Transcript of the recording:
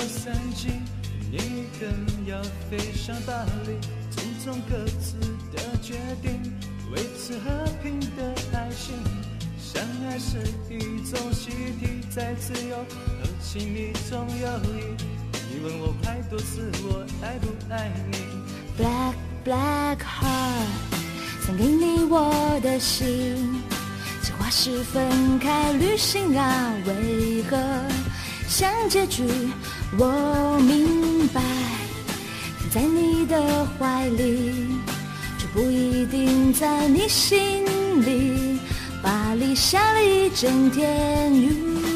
散尽，你更要飞上巴黎，尊重各自的决定，维持和平的爱情。相爱是一种习题，在自由和亲密中友谊。你问我爱多次，我爱不爱你 Black black heart， 送给你我的心。计划是分开旅行啊，为何像结局？我明白，在你的怀里，却不一定在你心里。巴黎下了一整天雨。